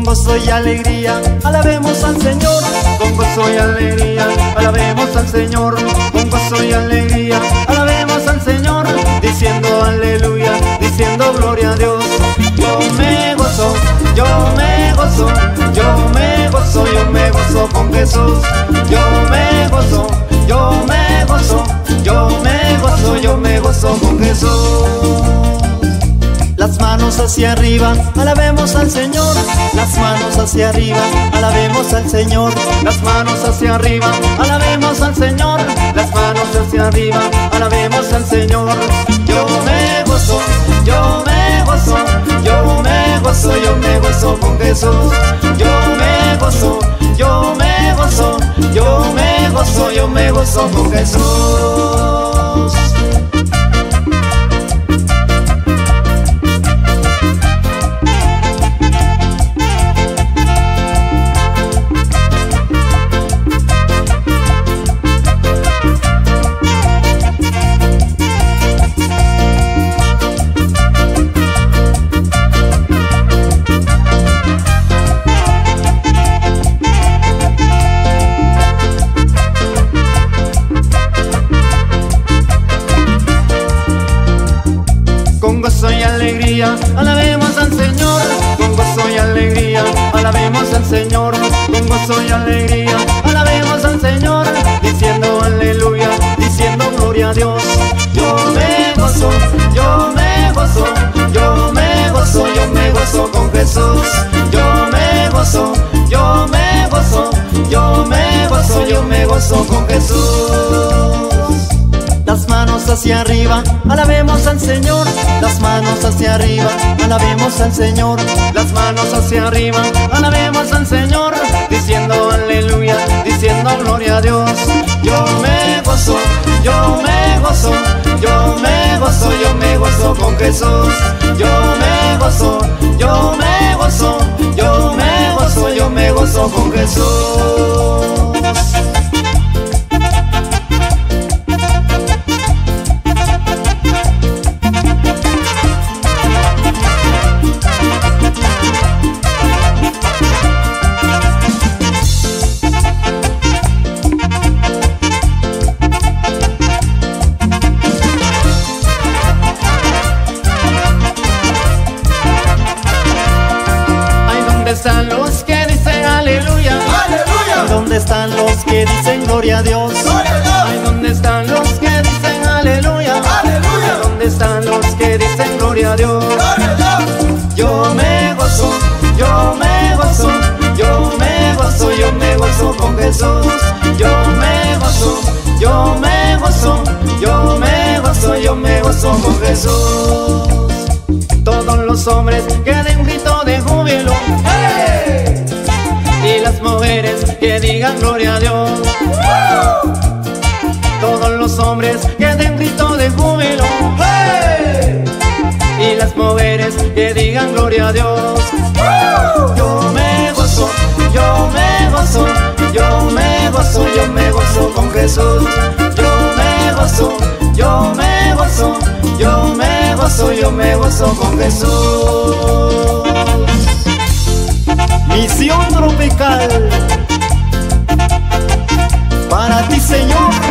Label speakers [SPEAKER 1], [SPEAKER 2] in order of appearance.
[SPEAKER 1] gozo y alegría, alabemos al Señor. Con gozo y alegría, alabemos al Señor. Con gozo y alegría, alabemos al Señor. Diciendo aleluya, diciendo gloria a Dios. Yo me gozo, yo me gozo, yo me gozo, yo me gozo con Jesús. Yo me gozo, yo me gozo, yo me gozo, yo me gozo con Jesús. Las manos hacia arriba, alabemos al Señor. Las manos hacia arriba, alabemos al Señor. Las manos hacia arriba, alabemos al Señor. Las manos hacia arriba, alabemos al Señor. Yo me gozo, yo me gozo, yo me gozo, yo me gozo con Jesús. Yo me gozo, yo me gozo, yo me gozo, yo me gozo con Jesús. Con gozo y alegría, alabemos al Señor. Con gozo y alegría, alabemos al Señor. Con gozo y alegría, alabemos al Señor. Diciendo aleluya, diciendo gloria a Dios. Yo me gozo, yo me gozo, yo me gozo, yo me gozo con Jesús. Yo me gozo, yo me gozo, yo me gozo, yo me gozo con Jesús. Las manos hacia arriba, alabemos al Señor. Las manos hacia arriba, alabemos al Señor. Las manos hacia arriba, alabemos al Señor. Diciendo aleluya, diciendo gloria a Dios. Yo me gozo, yo me gozo, yo me gozo, yo me gozo con Jesús. Yo me gozo, yo me gozo, yo me gozo, yo me gozo con Jesús. ¿Dónde están los que dicen aleluya? ¡Aleluya! ¿Dónde están los que dicen gloria a Dios? ¡Gloria a Dios! Ay, ¿dónde están los que dicen aleluya? ¡Aleluya! ¿Dónde están los que dicen gloria a Dios? ¡Gloria a Dios! Yo me gozo, yo me gozo, yo me gozo, yo me gozo con Jesús. Yo me gozo, yo me gozo, yo me gozo, yo me gozo con Jesús. Todos los hombres que den un grito de júbilo, ¡hey! Y las mujeres que digan gloria a Dios. Todos los hombres que den un grito de júbilo, ¡hey! Y las mujeres que digan gloria a Dios. Yo me gozo, yo me gozo, yo me gozo, yo me gozo con Jesús. Yo me gozo, yo me gozo, yo me gozo, yo me gozo con Jesús. Misión tropical para ti, Señor.